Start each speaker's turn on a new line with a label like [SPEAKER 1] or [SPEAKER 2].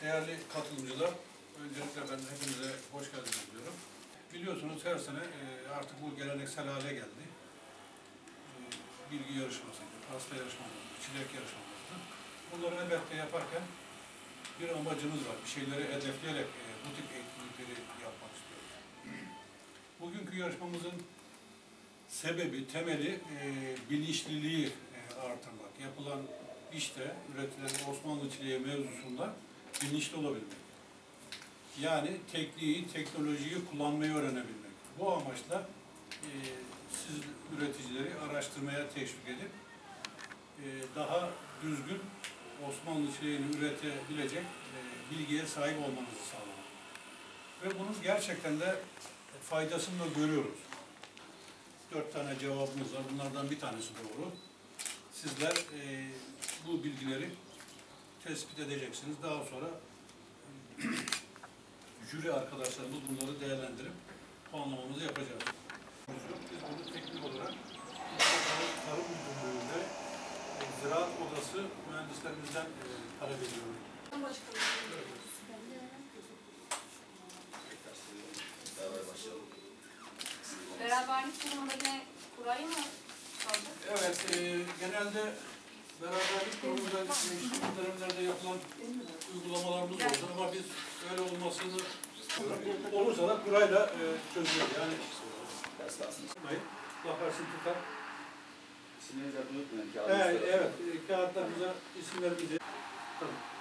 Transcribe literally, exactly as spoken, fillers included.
[SPEAKER 1] Değerli katılımcılar, öncelikle ben hepinize hoş geldiniz diyorum. Biliyorsunuz her sene artık bu geleneksel hale geldi. Bilgi yarışmasıydı, pasta yarışmamızdı, çilek yarışmamızdı. Bunları elbette yaparken bir amacımız var. Bir şeyleri hedefleyerek bu tip etkinlikleri yapmak istiyoruz. Bugünkü yarışmamızın sebebi, temeli bilinçliliği artırmak. Yapılan işte, üretilen Osmanlı çileği mevzusunda bilinçli olabilmek. Yani tekniği, teknolojiyi kullanmayı öğrenebilmek. Bu amaçla e, siz üreticileri araştırmaya teşvik edip e, daha düzgün Osmanlı çileğini üretebilecek e, bilgiye sahip olmanızı sağlamak. Ve bunun gerçekten de faydasını da görüyoruz. Dört tane cevabımız var. Bunlardan bir tanesi doğru. Sizler e, bu bilgileri tespit edeceksiniz. Daha sonra jüri arkadaşlarımız bunları değerlendirip puanlamamızı yapacağız. Biz bunu teknik olarak Tarım Müdürlüğü'nde e, Ziraat Odası mühendislerimizden e, talep ediyoruz.
[SPEAKER 2] Beraberlik kurumunda yine kurayı mı kaldı?
[SPEAKER 1] Evet, e, genelde beraberlik kurumunda geçtiğimiz dönemlerde yapılan uygulamalarımız oldu ama biz öyle olmasını olursa da kurayla e, çözülüyor. Yani bakarsın tutar.
[SPEAKER 3] İsimlerinizi unutmayın.
[SPEAKER 1] Evet, evet. Kağıtlarımıza isimlerimizi. Tamam.